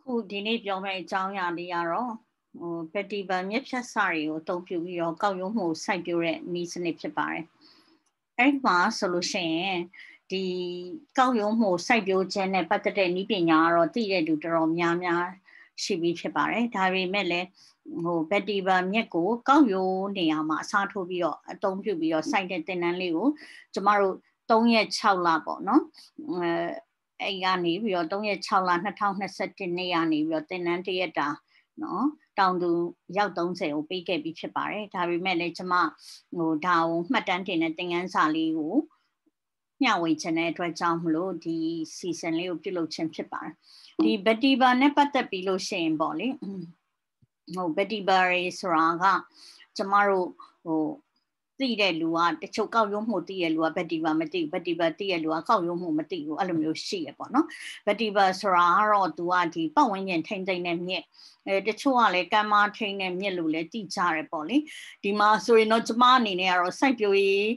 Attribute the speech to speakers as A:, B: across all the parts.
A: ဒီနေ့ပြောမယ့်အကြောင်းအရာလေးကတော့ဗက်တီဗန်မြက်ဖြတ်စာတွေကိုအသုံးပြုပြီးတော့ကောက်ရုံးမှုစိုက်ပျိုးတဲ့နည်းစနစ်ဖြစ်ပါတယ်။အဲ့မှာဆိုလို့ရှိရင်ဒီကောက်ရုံးမှုစိုက်ပျိုးခြင်းနဲ့ပတ်သက်တဲ့နည်းပညာကတော့သိတဲ့လူတော်တော်များများရှိပြီးဖြစ်ပါတယ်။ဒါပေမဲ့လည်းဗက်တီဗန်မြက်ကိုကောက်ရုံးနေရာမှာအစားထိုးပြီးတော့အသုံးပြုပြီးတော့စိုက်တဲ့သင်တန်းလေးကိုကျမတို့3ရက်6လပေါ့နော်။အဲ့ကနေပြီးတော့3ရက်6လ2021နေ့ကနေပြီးတော့သင်တန်း1ရက်တာနော်တောင်သူရောက်30ကိုပေးခဲ့ပြီးဖြစ်ပါတယ်ဒါပေမဲ့လည်းကျမဒါကိုမှတ်တမ်းတင်တဲ့သင်ခန်းစာလေးကိုမျှဝေခြင်းတဲ့အတွက်ကြောင့်မလို့ဒီ season လေးကိုပြုလုပ်ခြင်းဖြစ်ပါတယ်ဒီဗက်တီဗာနဲ့ပတ်သက်ပြီးလို့ရှိရင်ပေါ့လေဗက်တီဗာတွေဆိုတာကကျမတို့သိတဲ့လူကတချို့ကောက်ရုံးမှုသိတဲ့လူကဗက်တီဗာမသိဘူးဗက်တီဗာသိတဲ့လူကကောက်ရုံးမှုမသိဘူးအဲ့လိုမျိုးရှိရပေါ့နော်ဗက်တီဗာဆိုတာကတော့သူကဒီပတ်ဝန်းကျင်ထိမ့်သိမ့်တဲ့မြစ်တချို့ကလည်းကမ်းမထိန်တဲ့မြစ်လို့လည်းသိကြတယ်ပေါ့လေဒီမှာဆိုရင်တော့ကျမအနေနဲ့ကတော့စိုက်ပျိုး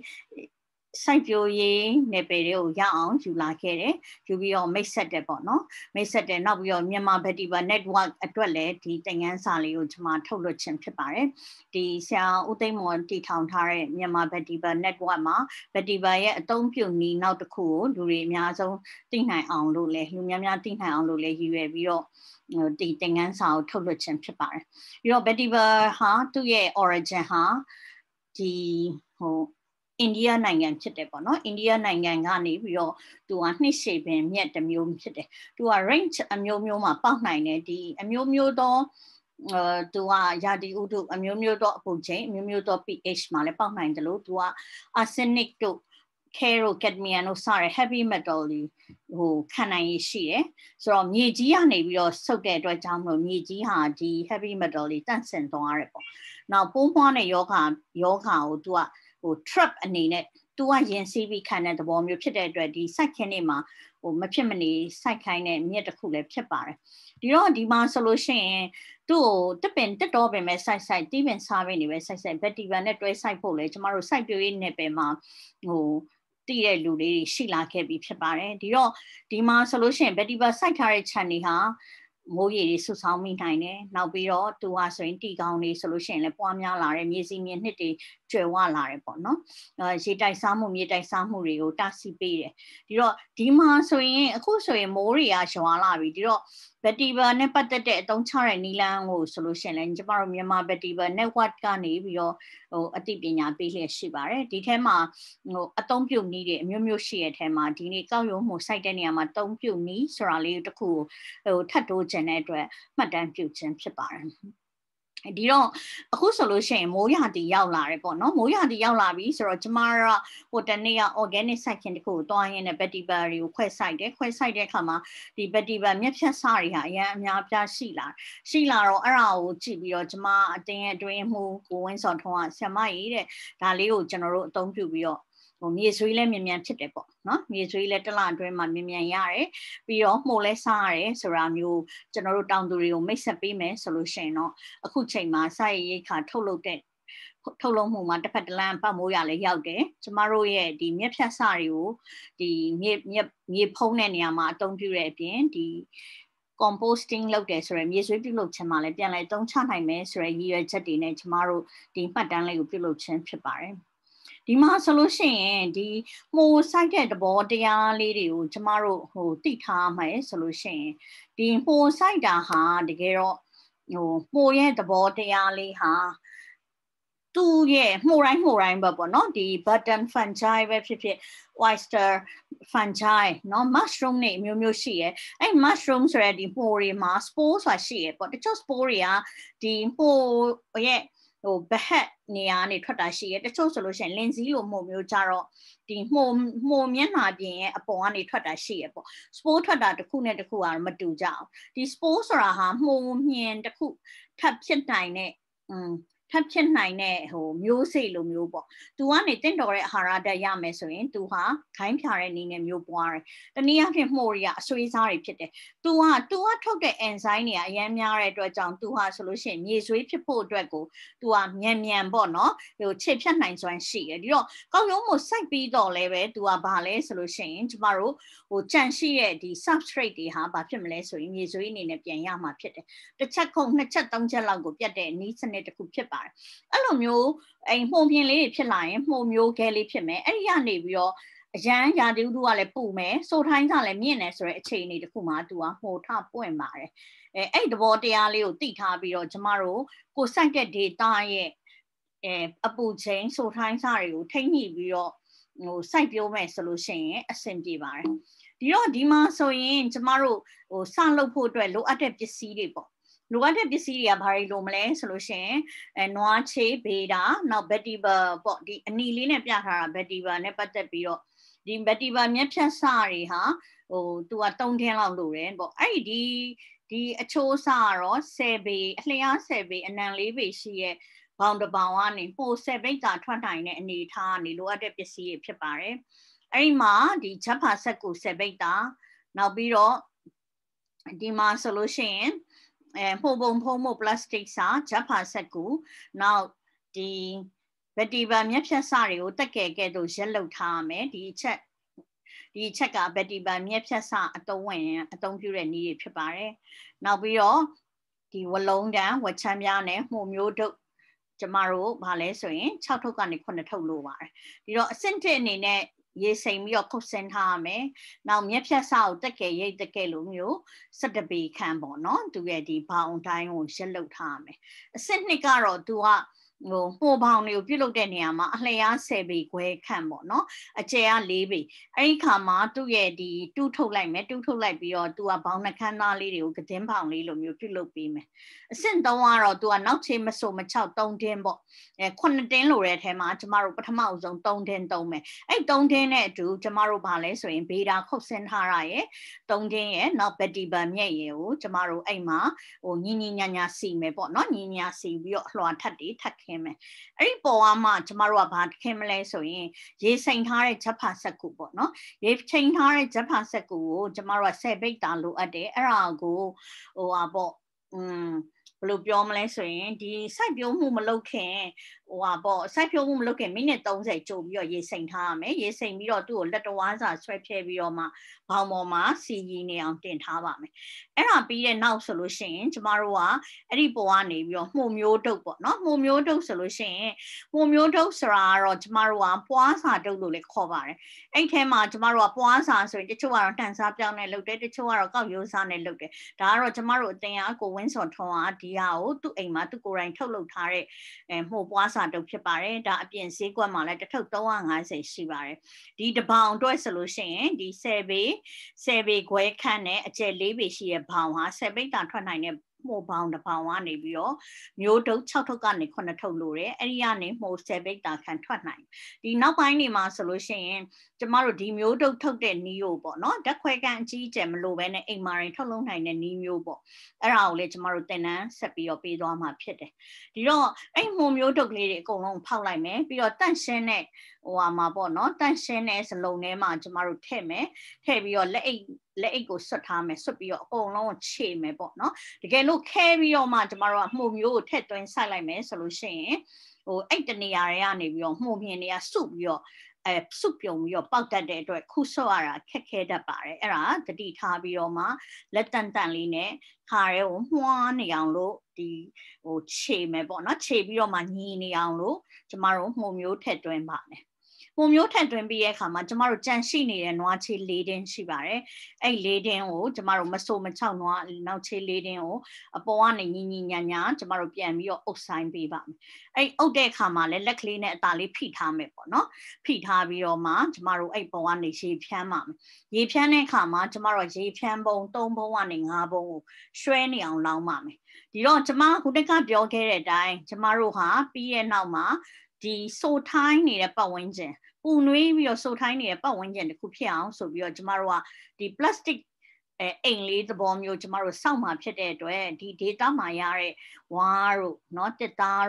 A: ရေးနယ်ပယ်တွေကိုရအောင်ယူလာခဲ့တယ်ယူပြီးတော့မိတ်ဆက်တယ်ပေါ့နော်မိတ်ဆက်တယ်နောက်ပြီးတော့မြန်မာဗက်တီဗာ network အတွက်လည်းဒီသင်ခန်းစာလေးကိုကျမထုတ်လွှင့်ခြင်းဖြစ်ပါတယ်ဒီဆရာဦးသိန်းမော်တည်ထောင်ထားတဲ့မြန်မာဗက်တီဗာ network မှာဗက်တီဗာရဲ့အသုံးပြုနည်းနောက်တစ်ခုကိုလူတွေအများဆုံးသိနိုင်အောင်လို့လည်းလူများများသိနိုင်အောင်လို့လည်းရည်ရွယ်ပြီးတော့ဒီသင်ခန်းစာကိုထုတ်လွှင့်ခြင်းဖြစ်ပါတယ်ပြီးတော့ဗက်တီဗာဟာသူ့ရဲ့ origin ဟာဒီအိန္ဒိယနိုင်ငံဖြစ်တယ်ပေါ့နော်အိန္ဒိယနိုင်ငံကနေပြီးတော့သူကနှစ်ရှည်ပင်မြက်တစ်မျိုးဖြစ်တယ်သူက range အမျိုးမျိုးမှာပေါက်နိုင်တယ်ဒီအမျိုးမျိုးသောသူကရာသီဥတုအမျိုးမျိုးသောအပူချိန်အမျိုးမျိုးသော pH မှာလည်းပေါက်နိုင်တယ်လို့သူက arsenic တို့ Caro cadmium တို့စတဲ့ heavy metal တွေခံနိုင်ရရှိတယ်ဆိုတော့မြေကြီးကနေပြီးတော့ဆုပ်တဲ့အတွက်ကြောင့်မလို့မြေကြီးဟာဒီ heavy metal တွေတန့်စင်သွားရတယ်ပေါ့နောက်ပိုးမွှားတဲ့ယောဂကိုသူကtrap အနေနဲ့သူကရင်စီးပြီးခံတဲ့သဘောမျိုးဖြစ်တဲ့အတွက်ဒီစိုက်ခင်းတွေမှာမဖြစ်မနေစိုက်ခိုင်းတဲ့မြက်တစ်ခုလည်းဖြစ်ပါတယ်ဒီတော့ဒီမှာဆိုလို့ရှိရင်သူ့ကိုတက်တော့ပင်ပဲစိုက်တီးပင်စားပင်တွေပဲစိုက်ဗက်တီဗာနဲ့တွဲစိုက်ဖို့လေကျမတို့စိုက်ပျိုးရေးနယ်ပယ်မှာတည်တဲ့လူလေးရှိလာခဲ့ပြီးဖြစ်ပါတယ်ဒီတော့ဒီမှာဆိုလို့ရှိရင်ဗက်တီဗာစိုက်ထားတဲ့ခြံတွေဟာမိုးရေတွေဆွဆောင်းမိနိုင်တယ်နောက်ပြီးတော့သူဟာဆိုရင်တီကောင်းတွေဆိုလို့ရှိရင်လည်းပွားများလာတယ်မြေစီမြေနှစ်တွေကျွယ်ဝလာတယ်ပေါ့နော်ရေတိုက်စားမှုမြေတိုက်စားမှုတွေကိုတားဆီးပေးတယ်ဒီတော့ဒီမှာဆိုရင်အခုဆိုရင်မိုးတွေကရွာလာပြီဒီတော့ဗက်တီဗာနဲ့ပတ်သက်တဲ့အသုံးချတဲ့နီလန်းကိုဆိုလို့ရှိရင်လည်းကျမတို့မြန်မာဗက်တီဗာ network ကနေပြီးတော့အသိပညာပေးလျက်ရှိပါတယ်ဒီထဲမှာအသုံးပြုနည်းတွေအမျိုးမျိုးရှိတဲ့ထဲမှာဒီနေ့ကောက်ရုံးမှုစိုက်တဲ့နေရာမှာအသုံးပြုနည်းဆိုတာလေးတစ်ခုထပ်တိုးခြင်းတဲ့အတွက်မှတ်တမ်းပြုခြင်းဖြစ်ပါတယ်ဒီတော့အခုဆိုလို့ရှိရင်မိုးရာသီရောက်လာတယ်ပေါ့နော်မိုးရာသီရောက်လာပြီဆိုတော့ကျမတို့တနေ့က organic စိုက်ခင်းတစ်ခုကိုတွားရင်းနဲ့ဗက်တီဗာတွေကိုခွဲစိုက်တဲ့အခါမှာဒီဗက်တီဗာမြက်ဖြတ်စာတွေဟာအများအပြားရှိလာတော့အဲ့ဒါကိုကြည့်ပြီးတော့ကျမအတင်းရဲ့အတွင်းမှုကိုဝင်းစော်ထွန်းကဆရာမကြီးတဲ့ဒါလေးကိုကျွန်တော်တို့အသုံးပြုပြီးတော့မြေဆွေးလည်းမြန်မြန်ဖြစ်တယ်ပေါ့နော်မြေဆွေးလည်းတစ်လအတွင်းမှာမြန်မြန်ရတယ်ပြီးတော့မှုလည်းစားရတယ်ဆိုတာမျိုးကျွန်တော်တို့တောင်သူတွေကိုမိတ်ဆက်ပေးမယ်ဆိုလို့ရှိရင်တော့အခုချိန်မှာစိုက်ရိတ်ခါထုတ်လုပ်မှုမှာတစ်ဖက်တစ်လမ်းပတ်မိုးရလည်းရောက်တယ်ကျမတို့ရဲ့ဒီမြက်ဖြတ်စတွေကိုဒီမြေဖုံးတဲ့နေရာမှာအသုံးပြုတဲ့အပြင်ဒီ composting လုပ်တယ်ဆိုရယ်မြေဆွေးပြုလုပ်ခြင်းမှာလည်းပြန်လည်သုံးချနိုင်မယ်ဆိုရယ်ရည်ရွယ်ချက်တွေနဲ့ကျမတို့ဒီမှတ်တမ်းလေးကိုပြုလုပ်ခြင်းဖြစ်ပါတယ်ဒီမှာဆိုလို့ရှိရင်ဒီမှုစိုက်တဲ့သဘောတရားလေးတွေကိုကျမတို့သိထားမယ်ဆိုလို့ရှိရင်ဒီမှုစိုက်တာဟာတကယ်တော့မှုရဲ့သဘောတရားလေးဟာသူ့ရဲ့မှုတိုင်းပဲပေါ့နော်ဒီ button fungi ပဲဖြစ်ဖြစ် oyster fungi เนาะ mushroom တွေအမျိုးမျိုးရှိရယ်အဲ့ mushroom ဆိုရယ်ဒီမှုတွေမှာ spore ဆိုတာရှိရယ်ပေါ့တချို့ spore တွေကဒီမှုရဲ့ဘဟက်နေရာနေထွက်တာရှိရယ်တချို့ဆိုလို့ရှိရင်လင်စည်းလိုမှုမျိုးကြတော့ဒီမှုမျက်နှာပြင်ရဲ့အပေါ်ကနေထွက်တာရှိရယ်ပေါ့ spore ထွက်တာတစ်ခုနဲ့တစ်ခုကတော့မတူကြအောင်ဒီ spore ဆိုတာဟာမှုမြင်တစ်ခုထပ်ဖြစ်နိုင်တဲ့ထပ်ဖြစ်နိုင်တဲ့မျိုးစိတ်လိုမျိုးပေါ့သူကနေတင့်တော်တဲ့အာဟာရဓာတ်ရမယ်ဆိုရင်သူဟာခိုင်းဖြာတဲ့နည်းနဲ့မျိုးပွားတယ်တနည်းအားဖြင့်မှုတွေကအဆွေးစားတွေဖြစ်တယ်သူကထုတ်တဲ့ enzyme တွေကအများများတဲ့အတွက်ကြောင့်သူဟာဆိုလို့ရှိရင်မြေဆွေးဖြစ်ဖို့အတွက်ကိုသူကမြန်ပေါ့နော်ခြေဖြတ်နိုင်စွမ်းရှိတယ်ဒီတော့ကောက်ရုံးကိုစိုက်ပြီးတော့လည်းပဲသူကဘာလဲဆိုလို့ရှိရင်ကျမတို့ကြန့်ရှိတဲ့ဒီ substrate တွေဟာဘာဖြစ်မလဲဆိုရင်မြေဆွေးအနေနဲ့ပြန်ရမှာဖြစ်တယ်တစ်ချက်ခုံနှစ်ချက်သုံးချက်လောက်ကိုပြတ်တဲ့နည်းစနစ်တစ်ခုဖြစ်ပါတယ်အဲ့လိုမျိုးမှုန်ပြင်းလေးတွေဖြစ်လာရင်မှုန်မျိုးခဲလေးဖြစ်မယ်အဲ့ဒီကနေပြီးတော့အရန်ရာဒီဥတုကလည်းပူမယ်စိုးထိုင်းကလည်းမြင့်တယ်ဆိုတဲ့အခြေအနေတစ်ခုမှာသူကမှုန်ထပွင့်ပါတယ်အဲ့သဘောတရားလေးကိုသိထားပြီးတော့ကျမတို့ကိုစိုက်တဲ့ data ရဲ့အပူချိန်စိုးထိုင်းစာတွေကိုထိညှိပြီးတော့စိုက်ပျိုးမယ်ဆိုလို့ရှိရင်အဆင်ပြေပါတယ်ဒီတော့ဒီမှာဆိုရင်ကျမတို့စလုပ်ဖို့အတွက်လိုအပ်တဲ့ပစ္စည်းတွေပေါ့လိုအပ်တဲ့ပစ္စည်းတွေကဘာတွေလိုမလဲဆိုလို့ရှိရင်နွားချေဗေဒါနောက် vetiver ပေါ့ဒီအနီလေးနဲ့ပြထားတာ vetiver နဲ့ပတ်သက်ပြီးတော့ဒီ vetiver မျက်ဖြတ်စတွေဟာသူက3ထင်းလောက်လိုတယ်ပေါ့အဲ့ဒီအချိုးအစားကတော့10ပေအလျား10ပေအနံ4ပေရှိရဲ့ဘောင်တစ်ပေါင်ကနေပို10ပိတ်တာထွက်နိုင်တဲ့အနေထားကနေလိုအပ်တဲ့ပစ္စည်းတွေဖြစ်ပါတယ်အဲ့ဒီမှာဒီဂျက်ဖာဆက်ကို10ပိတ်တာနောက်ပြီးတော့ဒီမှာဆိုလို့ရှိရင်မှုပုံဖုံးမှုပလတ်စတစ်စာဂျက်ဖာဆက်ကူနောက်ဒီ vetiver မျက်ဖြတ်စတွေကိုတက်ကဲကဲတို့ရက်လုတ်ထားရမယ်ဒီချက်က vetiver မျက်ဖြတ်စအသုံးပြုတဲ့နည်းတွေဖြစ်ပါတယ်နောက်ပြီးတော့ဒီဝလုံးတန်းဝချမ်းပြားနဲ့မှုမျိုးတို့ကျမတို့ဗာလဲဆိုရင်6ထုတ်ကနေ9ထုတ်လိုပါတယ်ဒီတော့အဆင့်1အနေနဲ့ရေစိမ်ပြီးတော့ခုတ်ဆင်းထားရမယ်။နောက်မျက်ဖြတ်စကိုတက်ကဲရိတ်တက်ကဲလိုမျိုး17ပေခန့်ပေါ့နော်။သူရဲ့ဒီဘောင်တိုင်းကိုရက်လုတ်ထားရမယ်။အဆင့်2ကတော့သူကပိုဘောင်တွေကိုပြုတ်လုတဲ့နေရာမှာအလျား10ပေခွဲခန့်ပေါ့နော်အကျယ်က4ပေအဲ့ဒီခါမှာသူ့ရဲ့ဒီတူးထုတ်လိုက်မယ်တူးထုတ်လိုက်ပြီးတော့သူကဘောင်နှခမ်းသားလေးတွေကိုကတင်းဘောင်လေးလိုမျိုးပြုတ်လုပေးမယ်အဆင့်3ကတော့သူကနောက်ချေမဆိုမချောက်3တင်းပေါ့9တင်းလိုတဲ့ထဲမှာကျမတို့ပထမအဆုံး3တင်းသုံးမယ်အဲ့3တင်းနဲ့အတူကျမတို့ဗာလဲဆိုရင်ဗေဒါခုတ်ဆင်းထားရရဲ့3တင်းရဲ့နောက် vetiver မြက်ရဲ့ကိုကျမတို့အဲ့မှာညီညာစီမယ်ပေါ့နော်ညီညာစီပြီးတော့အလွှာထပ်တွေထပ်ခင်းမယ်အဲ့ဒီပေါ်ကမှကျမတို့ကဘာခင်းမလဲဆိုရင်ရေစိမ်ထားတဲ့ဂျက်ဖာဆက်ကူပေါ့နော်ရေချိန်ထားတဲ့ဂျက်ဖာဆက်ကူကိုကျမတို့က10ပိတ်တာလိုအပ်တယ်အဲ့ဒါကိုဘယ်လိုပြောမလဲဆိုရင်ဒီစိုက်ပျိုးမှုမလုပ်ခင်စိုက်ပျိုးမှုမလုပ်ခင်မိနစ်30ကြိုပြီးတော့ရေစိမ်ထားရမယ်ရေစိမ်ပြီးတော့သူ့ကိုလက်တော်စာဆွဲဖြဲပြီးတော့မှဘောင်ပေါ်မှာစီရီနေအောင်တင်ထားပါမယ်အဲ့ဒါပြီးတဲ့နောက်ဆိုလို့ရှိရင်ကျမတို့ကအဲ့ဒီပေါ်ကနေပြီးတော့မှုမျိုးတုပ်ပေါ့နော်မှုမျိုးတုပ်ဆိုလို့ရှိရင်မှုမျိုးတုပ်ဆိုတာကတော့ကျမတို့ကပွားစာတုပ်လို့လည်းခေါ်ပါတယ်အဲ့ထဲမှာကျမတို့ကပွားစာဆိုရင်တချို့ကတော့တန်စားပြောင်းနဲ့လုပ်တယ်တချို့ကတော့ကောက်ရိုးစားနဲ့လုပ်တယ်ဒါကတော့ကျမတို့အတင်အားကိုဝင်းစော်ထွန်းကဒီဟာကိုသူ့အိမ်မှာသူကိုယ်တိုင်ထုတ်လုပ်ထားတဲ့မှုပွားစာတုပ်ဖြစ်ပါတယ်ဒါအပြင်ဈေးကွက်မှာလည်းတစ်ထုပ်350ရှိပါတယ်ဒီတပေါင်အတွက်ဆိုလို့ရှိရင်ဒီ10ပေခွဲခန့်နဲ့အကျယ်4ပေရှိတဲ့ဘောင်ဟာ10ပိတ်တာထွက်နိုင်တဲ့မှုဘောင်တစ်ပေါင်ကနေပြီးတော့မျိုးတုပ်6ထုတ်ကနေ9ထုတ်လို့တယ်အဲ့ဒီကနေမှု10ပိတ်တာခန့်ထွက်နိုင်ဒီနောက်ပိုင်းနေမှာဆိုလို့ရှိရင်ကျမတို့ဒီမျိုးတုပ်ထုတ်တဲ့နီးကိုပေါ့နော်ဓာတ်ခွဲခန့်အကြီးအကျယ်မလိုဘဲနဲ့အိမ်မှာရင်ထုတ်လုပ်နိုင်တဲ့နီးမျိုးပေါ့အဲ့ဒါကိုလေကျမတို့သင်တန်းဆက်ပြီးတော့ပေးသွားမှာဖြစ်တယ်ဒီတော့အဲ့မှုမျိုးတုပ်ကလေးတွေအကုန်လုံးဖောက်လိုက်မယ်ပြီးတော့တန့်ရှင်းတဲ့မှာပေါ့နော်တန့်ရှင်းတဲ့စလုံးထဲမှာကျမတို့ထည့်မယ်ထည့်ပြီးတော့လက်အိတ်ကိုဆွတ်ထားမယ်ဆွတ်ပြီးတော့အကုန်လုံးခြေမယ်ပေါ့နော်တကယ်လို့ခဲပြီးတော့မှကျမတို့ကမှုမျိုးကိုထည့်သွင်းစိုက်လိုက်မယ်ဆိုလို့ရှိရင်အဲ့တနေရာတွေကနေပြီးတော့မှုမြင်တွေကစုပြီးတော့စုပြုံပြီးတော့ပေါက်တတ်တဲ့အတွက်ခုဆော့ရတာခက်ခဲတတ်ပါတယ်အဲ့ဒါတတိထားပြီးတော့မှလက်တန်လေးနဲ့ခါရဲကိုမှွားနေအောင်လို့ဒီခြေမယ်ပေါ့နော်ခြေပြီးတော့မှညီနေအောင်လို့ကျမတို့မှုမျိုးထည့်သွင်းပါမယ်ပုံမျိုးထပ်တွင်းပြီးရဲ့အခါမှာကျမတို့ကြန့်ရှိနေတဲ့နွားချေ၄တင်းရှိပါတယ်အဲ့၄တင်းကိုကျမတို့မဆိုးမချောက်နွားနောက်ချေ၄တင်းကိုအပေါ်ကနေညီညာကျမတို့ပြန်ပြီးတော့အုပ်ဆိုင်ပေးပါမယ်အဲ့အုပ်တဲ့အခါမှာလည်းလက်ကလေးနဲ့အသားလေးဖိထားမယ်ပေါ့နော်ဖိထားပြီးတော့မှကျမတို့အဲ့ပေါ်ကနေရေဖြန်းပါမယ်ရေဖြန်းတဲ့အခါမှာကျမတို့ရေဖြန်းပုံ3ပုံကနေ5ပုံကိုရွှဲနေအောင်လောင်းပါမယ်ဒီတော့ကျမခုတက်ကပြောခဲ့တဲ့အတိုင်းကျမတို့ဟာပြီးရဲ့နောက်မှာဒီဆိုထိုင်းနေတဲ့ပတ်ဝန်းကျင်ပူနွေးပြီးတော့ဆိုထိုင်းနေတဲ့ပတ်ဝန်းကျင်တစ်ခုဖြစ်အောင်ဆိုပြီးတော့ကျမတို့ကဒီ plastic အိမ်လေးသဘောမျိုးကျမတို့စောင့်မှာဖြစ်တဲ့အတွက်ဒီ data မှာရတဲ့ဝါးတို့เนาะတစ်သားတို့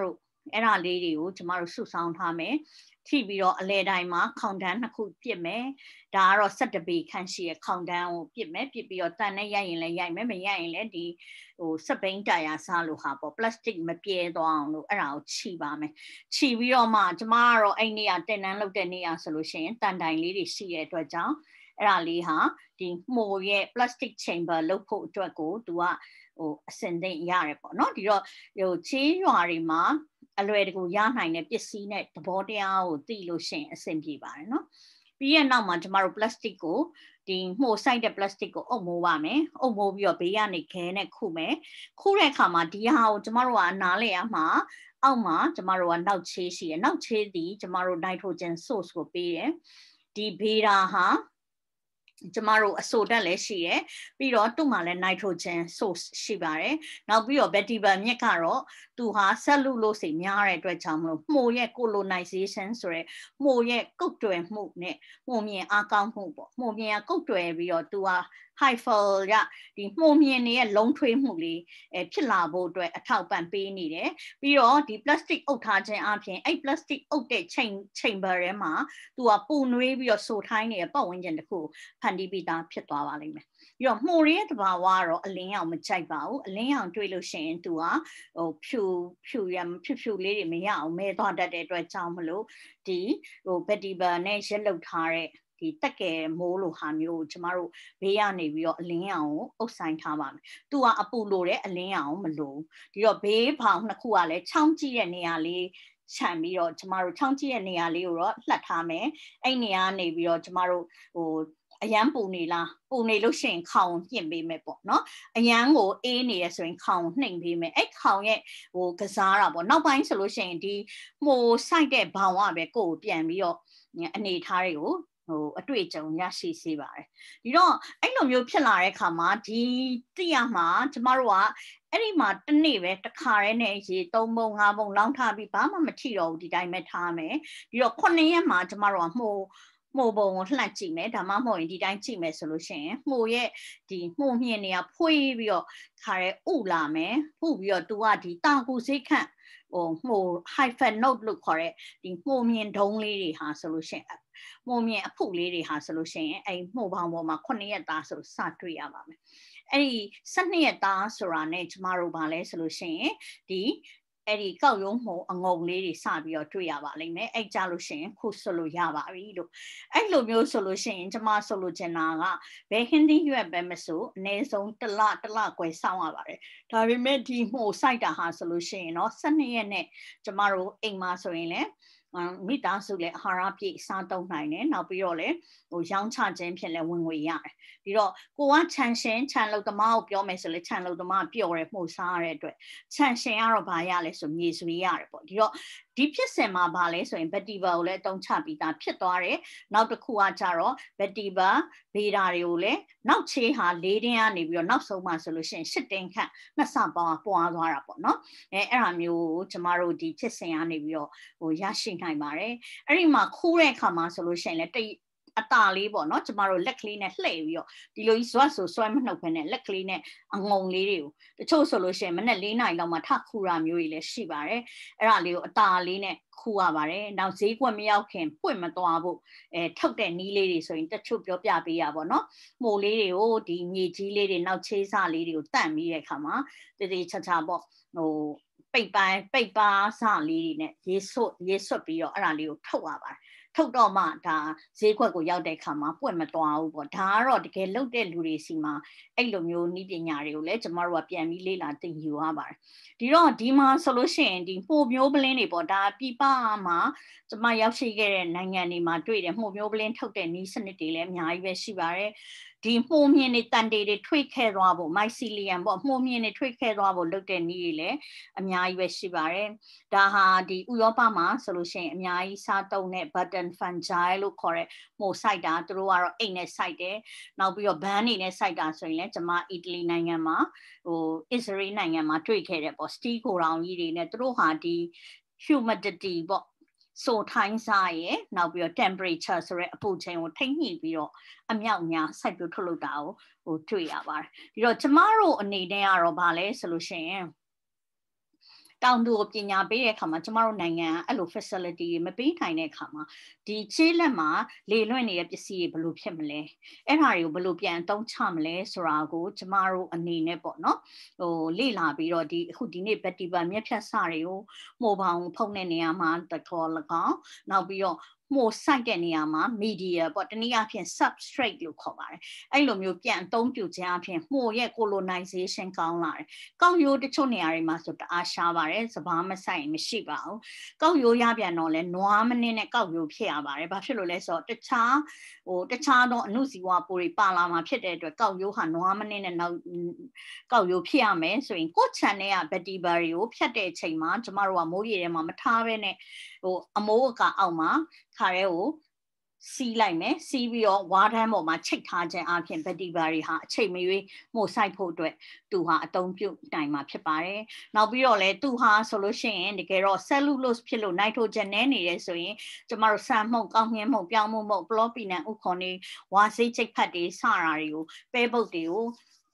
A: အဲ့ဒါလေးတွေကိုကျမတို့စုဆောင်းထားမယ်ထိပြီးတော့အလဲတိုင်းမှာခေါင်တန်းနှစ်ခုပြစ်မယ်ဒါကတော့17ပေခန့်ရှိရဲ့ခေါင်တန်းကိုပြစ်မယ်ပြစ်ပြီးတော့တန်နဲ့ရိုက်ရင်လည်းရိုက်မယ်မရိုက်ရင်လည်းဒီစပိန်တာယာစားလို့ဟာပေါ့ပလတ်စတစ်မပြဲသွားအောင်လို့အဲ့ဒါကိုခြိပါမယ်ခြိပြီးတော့မှကျမကတော့အဲ့နေရာတင်တန်းလုပ်တဲ့နေရာဆိုလို့ရှိရင်တန်တိုင်လေးတွေရှိတဲ့အတွက်ကြောင့်အဲ့ဒါလေးဟာဒီမှုရဲ့ plastic chamber လုပ်ဖို့အတွက်ကိုသူကအစင်သိမ့်ရတယ်ပေါ့နော်ဒီတော့ချေးရွာတွေမှာအလွယ်တကူရနိုင်တဲ့ပစ္စည်းနဲ့သဘောတရားကိုသိလို့ရှိရင်အဆင်ပြေပါတယ်နော်ပြီးရဲ့နောက်မှာကျမတို့ plastic ကိုဒီမှုဆိုင်တဲ့ plastic ကိုအုပ်မိုးပါမယ်အုပ်မိုးပြီးတော့ဘေးကနေခဲနဲ့ခုမယ်ခုတဲ့အခါမှာဒီဟာကိုကျမတို့ကနားလေရမှာအောက်မှာကျမတို့ကနောက်ချေးရှိတယ်နောက်ချေးသည်ကျမတို့ nitrogen source ကိုပေးတယ်ဒီဘေတာဟာကျမတို့အဆိုတက်လည်းရှိရယ်ပြီးတော့သူ့မှာလည်း nitrogen source ရှိပါတယ်နောက်ပြီးတော့ vetiver မြက်ကတော့သူဟာ cellulose များတဲ့အတွက်ကြောင့်မလို့မှုရဲ့ colonization ဆိုရယ်မှုရဲ့ကုတ်တွယ်မှုနဲ့မှုမြင်အားကောင်းမှုပေါ့မှုမြင်ကကုတ်တွယ်ပြီးတော့သူဟာ hyphal ကဒီမှုမြင်ရဲ့လုံးထွေးမှုလေးဖြစ်လာဖို့အတွက်အထောက်ပံ့ပေးနေတယ်ပြီးတော့ဒီ plastic အုပ်ထားခြင်းအပြင်အဲ့ plastic အုပ်တဲ့ chamber ထဲမှာသူကပူနွေးပြီးတော့ဆိုထိုင်းနေတဲ့ပတ်ဝန်းကျင်တစ်ခုဖန်တီးပြီးသားဖြစ်သွားပါလိမ့်မယ်ပြီးတော့မှုရဲ့တဘာဝကတော့အလင်းရောင်မကြိုက်ပါဘူးအလင်းရောင်တွေ့လို့ရှိရင်သူကဖြူလေးတွေမရအောင်မဲသွားတတ်တဲ့အတွက်ကြောင့်မလို့ဒီvetiver နဲ့ရက်လုတ်ထားတဲ့ဒီတက်ကယ်မိုးလိုဟာမျိုးကျမတို့ဘေးကနေပြီးတော့အလင်းရောင်ကိုအုပ်ဆိုင်ထားပါမယ်။သူကအပူလိုတဲ့အလင်းရောင်မလိုဒီတော့ဘေးဖောင်နှစ်ခုကလည်းချောင်းကြည့်တဲ့နေရာလေးခြံပြီးတော့ကျမတို့ချောင်းကြည့်တဲ့နေရာလေးကိုတော့လှတ်ထားမယ်။အဲ့နေရာကနေပြီးတော့ကျမတို့အရန်ပူနေလားပူနေလို့ရှိရင်ခေါင်ညှင့်ပေးမယ်ပေါ့နော်အရန်ကိုအေးနေရဆိုရင်ခေါင်နှိမ်ပေးမယ်အဲ့ခေါင်ရဲ့ကစားတာပေါ့နောက်ပိုင်းဆိုလို့ရှိရင်ဒီစိုက်တဲ့ဘောင်ကပဲကိုယ်ပြန်ပြီးတော့အနေထားတွေကိုအတွေ့အကြုံရရှိစေပါတယ်ဒီတော့အဲ့လိုမျိုးဖြစ်လာတဲ့အခါမှာဒီသိရမှာကျမတို့ကအဲ့ဒီမှာတစ်နေ့ပဲတစ်ခါတည်းနဲ့ရေ3ပုံ5ပုံလောင်းထားပြီးဘာမှမထိတော့ဘူးဒီတိုင်းပဲထားမယ်ပြီးတော့9ရက်မှာကျမတို့ကမှုပုံကိုလှန့်ကြည့်မယ်ဒါမှမဟုတ်ရင်ဒီတိုင်းကြည့်မယ်ဆိုလို့ရှိရင်မှုရဲ့ဒီမှုမြင့်တွေကဖွေးပြီးတော့ခါရဲဥလာမယ်ဥပြီးတော့သူကဒီတာကူစိတ်ခန့်မှု hyphen note လို့ခေါ်တဲ့ဒီမှုမြင့်ဒုံးလေးတွေဟာဆိုလို့ရှိရင်မှုမြင့်အဖုလေးတွေဟာဆိုလို့ရှိရင်အဲ့မှုပေါင်းပေါ်မှာ9ရက်သားဆိုစတွေ့ရပါမယ်အဲ့ဒီ12ရက်သားဆိုတာနဲ့ကျမတို့ဗာလဲဆိုလို့ရှိရင်ဒီအဲ့ဒီကောက်ရုံးမှုအငုံလေးတွေစပြီးတော့တွေ့ရပါလိမ့်မယ်အဲ့ကြလို့ရှိရင်ခုဆိုလို့ရပါပြီလို့အဲ့လိုမျိုးဆိုလို့ရှိရင်ကျမဆိုလို့ချင်တာကဘယ်ဟင်းသီးရွက်ပဲမဆိုအနည်းဆုံးတစ်လကွယ်စောင့်ရပါတယ်ဒါပေမဲ့ဒီမှုစိုက်တာဟာဆိုလို့ရှိရင်တော့12ရက်နဲ့ကျမတို့အိမ်မှာဆိုရင်လည်းမိသားစုလည်းအာဟာရပြည့်စားသုံးနိုင်တယ်နောက်ပြီးတော့လည်းရောင်းချခြင်းဖြစ်လည်းဝင်ငွေရတယ်ပြီးတော့ကိုကခြံလုတ်သမားကိုပြောမယ်ဆိုလေခြံလုတ်သမားပျော်တယ်မှုစားရတဲ့အတွက်ခြံရှင်ကတော့ဘာရလဲဆိုမြေဆွေးရတယ်ပေါ့ဒီတော့ဒီဖြစ်စဉ်မှာဘာလဲဆိုရင် vetiver ကိုလည်းအသုံးချပြီးသားဖြစ်သွားတယ်နောက်တစ်ခုကကြတော့ vetiver beta တွေကိုလည်းနောက်ချေးဟာ4တင်းကနေပြီးတော့နောက်ဆုံးမှဆိုလို့ရှိရင်8တင်းခန့်နှစ်ဆပွားသွားတာပေါ့နော်အဲ့ဒါမျိုးကိုကျမတို့ဒီဖြစ်စဉ်ကနေပြီးတော့ရရှိနိုင်ပါတယ်အဲ့ဒီမှာခိုးတဲ့အခါမှာဆိုလို့ရှိရင်လည်းအတာလေးပေါ့နော်ကျမတို့လက်ကလေးနဲ့လှည့်ပြီးတော့ဒီလိုကြီးဇွတ်ဆိုဆွဲမနှုတ်ဖ ೇನೆ လက်ကလေးနဲ့အငုံလေးတွေကိုတချို့ဆိုလို့ရှိရင်မနေ့4နာရီလောက်မှထခူတာမျိုးတွေလည်းရှိပါတယ်အဲ့ဒါလေးကိုအတာလေးနဲ့ခူရပါတယ်နောက်ဈေးကွက်မရောက်ခင်ပွင့်မသွားဖို့ထုတ်တဲ့နီးလေးတွေဆိုရင်တချို့ပြောပြပေးရပါတော့မှုလေးတွေကိုဒီမြေကြီးလေးတွေနောက်ချေးစလေးတွေကိုတန့်ပြီးတဲ့အခါမှာတည်တည်ချာချာပေါ့ပိတ်ပါစလေးတွေနဲ့ရေဆွတ်ပြီးတော့အဲ့ဒါလေးကိုထုတ်ရပါတယ်ထုတ်တော့မှဒါဈေးခွက်ကိုရောက်တဲ့အခါမှာပွင့်မသွားဘူးပေါ့ဒါကတော့တကယ်လုပ်တဲ့လူတွေစီမှာအဲ့လိုမျိုးနည်းပညာတွေကိုလည်းကျမတို့ကပြန်ပြီးလေ့လာသင်ယူရပါတယ်ဒီတော့ဒီမှာဆိုလို့ရှိရင်ဒီမှုမျိုးပလင်းတွေပေါ့ဒါပြပမှာကျမရောက်ရှိခဲ့တဲ့နိုင်ငံတွေမှာတွေ့တယ်မှုမျိုးပလင်းထုတ်တဲ့နည်းစနစ်တွေလည်းအများကြီးပဲရှိပါတယ်ဒီမှုမြင့်တွေတန်တေတွေထွေးခဲသွားဖို့ mycelium ပေါ့မှုမြင့်တွေထွေးခဲသွားဖို့လုပ်တဲ့နည်းတွေလည်းအများကြီးပဲရှိပါတယ်ဒါဟာဒီဥရောပမှာဆိုလို့ရှိရင်အများကြီးစားသုံးတဲ့ button fungi လို့ခေါ်တဲ့မှုစိုက်တာသူတို့ကတော့အိတ်နဲ့စိုက်တယ်နောက်ပြီးတော့ဘန်းနေနဲ့စိုက်တာဆိုရင်လည်းကျွန်မအီတလီနိုင်ငံမှာအစ္စရေးနိုင်ငံမှာတွေ့ခဲ့တယ်ပေါ့စတီးကိုတောင်ကြီးတွေနဲ့သူတို့ဟာဒီ humidity ပေါ့ဆိုထိုင်းစားရဲ့နောက်ပြီးတော့ temperature ဆိုတဲ့အပူချိန်ကိုထိန်းညှိပြီးတော့အမြောက်များစိုက်ပျိုးထုတ်လုပ်တာကိုတွေ့ရပါတယ်ဒီတော့ကျမတို့အနေနဲ့ကတော့ဗာလဲဆိုလို့ရှိရင်တောင်သူကိုပညာပေးတဲ့အခါမှာကျမတို့နိုင်ငံအဲ့လို facility မပေးနိုင်တဲ့အခါမှာဒီကျေးလက်မှာလေလွင့်နေတဲ့ပစ္စည်းတွေဘယ်လိုဖြစ်မလဲအဲ့ဒါတွေကိုဘယ်လိုပြန်အသုံးချမလဲဆိုတာကိုကျမတို့အနေနဲ့ပေါ့နော်လေ့လာပြီးတော့အခုဒီနေ့ Betiba မြက်ဖြတ်စတွေကိုမှုပေါင်းဖုံးတဲ့နေရာမှာတတော်၎င်းနောက်ပြီးတော့မှုစိုက်တဲ့နေရာမှာ media ပေါ့တနည်းအားဖြင့် substrate လို့ခေါ်ပါတယ်အဲ့လိုမျိုးပြန်အသုံးပြုခြင်းအပြင်မှုရဲ့ colonization ကောင်းလာတယ်ကောက်ရိုးတချို့နေရာတွေမှာဆိုတအားရှားပါတယ်စဘာမဆိုင် မရှိပါဘူးကောက်ရိုးရပြန်တော့လဲနွားမနှင်းနဲ့ကောက်ရိုးဖြစ်ရပါတယ်ဘာဖြစ်လို့လဲဆိုတော့တခြားသောအနုဇီဝပိုးတွေပါလာမှာဖြစ်တဲ့အတွက်ကောက်ရိုးဟာနွားမနှင်းနဲ့နောက်ကောက်ရိုးဖြစ်ရမယ်ဆိုရင်ကိုယ်ချန်တဲ့က Betiba တွေကိုဖြတ်တဲ့အချိန်မှာကျမတို့ကမိုးရေထဲမှာမထားဘဲနဲ့အမိုးအကာအောက်မှာခါရဲကိုစီးလိုက်မယ်စီးပြီးတော့ဝါးတန်းပေါ်မှာချိတ်ထားခြင်းအပြင် Betiba တွေဟာအချိန်မရွေးမှုစိုက်ဖို့အတွက်သူဟာအသုံးပြုနိုင်မှာဖြစ်ပါတယ်နောက်ပြီးတော့လဲသူဟာဆိုလို့ရှိရင်တကယ်တော့ cellulose ဖြစ်လို့ nitrogen နဲ့နေတယ်ဆိုရင်ကျမတို့ဆန်မှုန့်ကောင်းငင်းမှုန့်ပြောင်းမှုန့်ပလောပီနန်ဥခွန်တွေဝါစိတ်ချိတ်ဖတ်တွေစတာတွေကိုပဲပုတ်တွေကို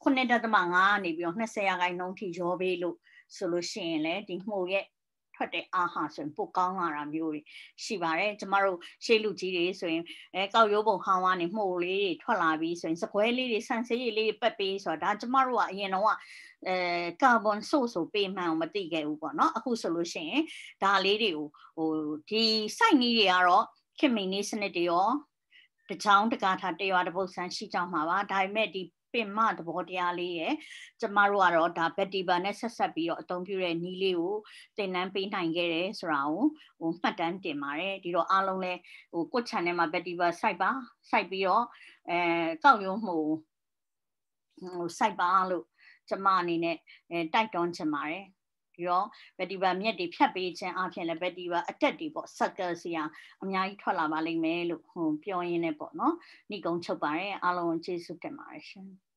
A: 9.5နေပြီးတော့20%ထိရောပေးလို့ဆိုလို့ရှိရင်လေဒီမှုရဲ့ထွက်တဲ့အာဟာဆိုရင်ပိုကောင်းလာတာမျိုးတွေရှိပါတယ်ကျမတို့ရှေးလူကြီးတွေဆိုရင်ကောက်ရိုးပုံဟောင်းကနေမှုလေးတွေထွက်လာပြီးဆိုရင်စကွဲလေးတွေဆန်ဆေးရည်လေးပတ်ပေးဆိုတာဒါကျမတို့ကအရင်တော့ကာဗွန်ဆိုပေးမှန်းမသိခဲ့ဘူးပေါ့နော်အခုဆိုလို့ရှိရင်ဒါလေးတွေကိုဒီစိုက်နည်းတွေကတော့ခင်မင်းနေစနစ်တွေရောတချောင်းတကားထားတရွာတပုတ်ဆန်းရှိကြမှာပါဒါပေမဲ့ဒီပင်မသဘောတရားလေးရဲ့ကျမတို့ကတော့ဒါ Betiba နဲ့ဆက်ဆက်ပြီးတော့အသုံးပြုတဲ့နည်းလေးကိုသင်တန်းပေးနိုင်ခဲ့တယ်ဆိုတာကိုမှတ်တမ်းတင်ပါတယ်ဒီတော့အားလုံးလဲကိုယ့် channel မှာ Betiba စိုက်ပြီးတော့ကောက်ရုံးမှုစိုက်ပါလို့ကျမအနေနဲ့တိုက်တွန်းချင်ပါတယ်ဒီတော့ Betiba မြက်တွေဖြတ်ပေးခြင်းအပြင်လည်း Betiba အတက်တွေပေါ့ circle စီအများကြီးထွက်လာပါလိမ့်မယ်လို့ပြောရင်းနဲ့ပေါ့နော်ညီကုန်းချုပ်ပါတယ်အားလုံးကျေးဇူးတင်ပါတယ်ရှင်